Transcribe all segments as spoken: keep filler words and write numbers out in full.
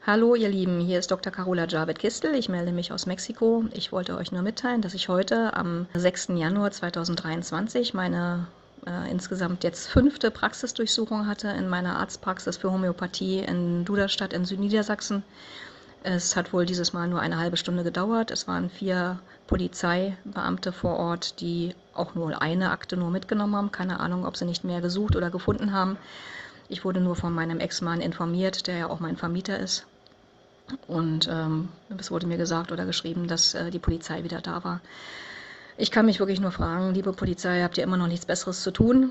Hallo ihr Lieben, hier ist Doktor Carola Javed-Kistel. Ich melde mich aus Mexiko. Ich wollte euch nur mitteilen, dass ich heute am sechsten Januar zweitausenddreiundzwanzig meine äh, insgesamt jetzt fünfte Praxisdurchsuchung hatte in meiner Arztpraxis für Homöopathie in Duderstadt in Südniedersachsen. Es hat wohl dieses Mal nur eine halbe Stunde gedauert. Es waren vier Polizeibeamte vor Ort, die auch nur eine Akte nur mitgenommen haben. Keine Ahnung, ob sie nicht mehr gesucht oder gefunden haben. Ich wurde nur von meinem Ex-Mann informiert, der ja auch mein Vermieter ist. Und ähm, es wurde mir gesagt oder geschrieben, dass äh, die Polizei wieder da war. Ich kann mich wirklich nur fragen, liebe Polizei, habt ihr immer noch nichts Besseres zu tun?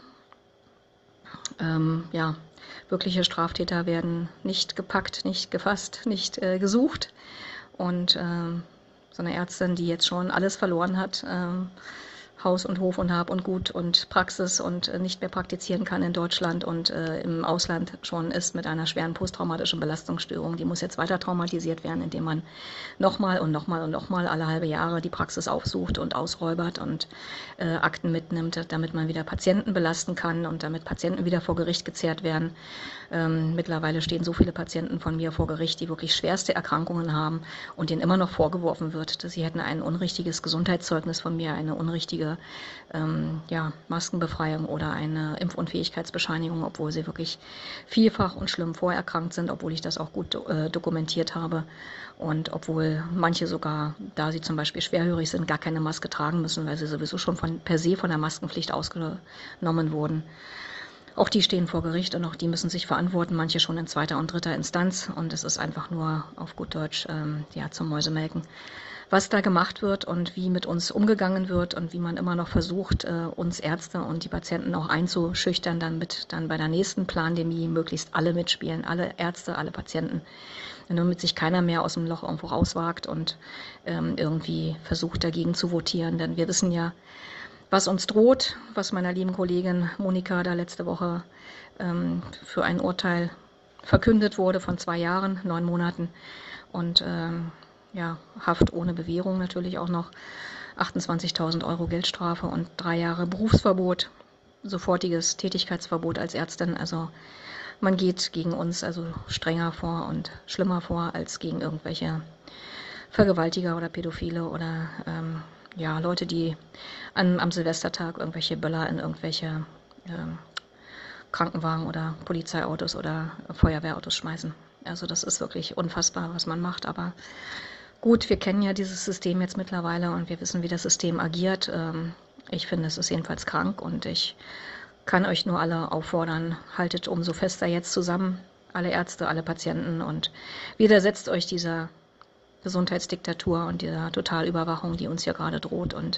Ähm, ja, wirkliche Straftäter werden nicht gepackt, nicht gefasst, nicht äh, gesucht. Und äh, so eine Ärztin, die jetzt schon alles verloren hat, äh, Haus und Hof und Hab und Gut und Praxis und äh, nicht mehr praktizieren kann in Deutschland und äh, im Ausland schon ist mit einer schweren posttraumatischen Belastungsstörung. Die muss jetzt weiter traumatisiert werden, indem man nochmal und nochmal und nochmal alle halbe Jahre die Praxis aufsucht und ausräubert und äh, Akten mitnimmt, damit man wieder Patienten belasten kann und damit Patienten wieder vor Gericht gezerrt werden. Ähm, mittlerweile stehen so viele Patienten von mir vor Gericht, die wirklich schwerste Erkrankungen haben und denen immer noch vorgeworfen wird, dass sie hätten ein unrichtiges Gesundheitszeugnis von mir, eine unrichtige ähm, ja, Maskenbefreiung oder eine Impfunfähigkeitsbescheinigung, obwohl sie wirklich vielfach und schlimm vorerkrankt sind, obwohl ich das auch gut äh, dokumentiert habe und obwohl manche sogar, da sie zum Beispiel schwerhörig sind, gar keine Maske tragen müssen, weil sie sowieso schon von, per se von der Maskenpflicht ausgenommen wurden. Auch die stehen vor Gericht und auch die müssen sich verantworten, manche schon in zweiter und dritter Instanz. Und es ist einfach nur auf gut Deutsch ähm, ja, zum Mäusemelken, was da gemacht wird und wie mit uns umgegangen wird und wie man immer noch versucht, äh, uns Ärzte und die Patienten auch einzuschüchtern, damit dann bei der nächsten Plandemie möglichst alle mitspielen, alle Ärzte, alle Patienten, damit sich keiner mehr aus dem Loch irgendwo rauswagt und ähm, irgendwie versucht, dagegen zu votieren. Denn wir wissen ja, was uns droht, was meiner lieben Kollegin Monika da letzte Woche ähm, für ein Urteil verkündet wurde von zwei Jahren, neun Monaten und ähm, ja, Haft ohne Bewährung natürlich auch noch, achtundzwanzigtausend Euro Geldstrafe und drei Jahre Berufsverbot, sofortiges Tätigkeitsverbot als Ärztin. Also man geht gegen uns also strenger vor und schlimmer vor als gegen irgendwelche Vergewaltiger oder Pädophile oder ähm, ja, Leute, die an, am Silvestertag irgendwelche Böller in irgendwelche ähm, Krankenwagen oder Polizeiautos oder Feuerwehrautos schmeißen. Also das ist wirklich unfassbar, was man macht. Aber gut, wir kennen ja dieses System jetzt mittlerweile und wir wissen, wie das System agiert. Ähm, ich finde, es ist jedenfalls krank und ich kann euch nur alle auffordern, haltet umso fester jetzt zusammen, alle Ärzte, alle Patienten und widersetzt euch dieser Gesundheitsdiktatur und dieser Totalüberwachung, die uns hier gerade droht. Und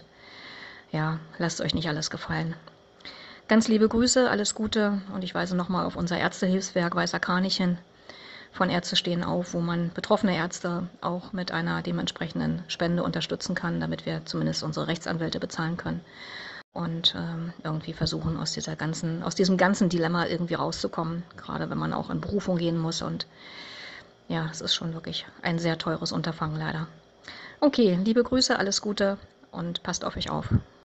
ja, lasst euch nicht alles gefallen. Ganz liebe Grüße, alles Gute und ich weise nochmal auf unser Ärztehilfswerk Weißer Kranichen von Ärzte stehen auf, wo man betroffene Ärzte auch mit einer dementsprechenden Spende unterstützen kann, damit wir zumindest unsere Rechtsanwälte bezahlen können und ähm, irgendwie versuchen, aus dieser ganzen, aus diesem ganzen Dilemma irgendwie rauszukommen, gerade wenn man auch in Berufung gehen muss und ja, es ist schon wirklich ein sehr teures Unterfangen leider. Okay, liebe Grüße, alles Gute und passt auf euch auf.